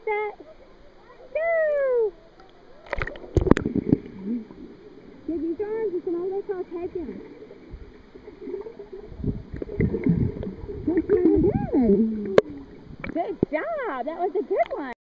that? Go! Give these arms, you can always call taking. Good job. That was a good one.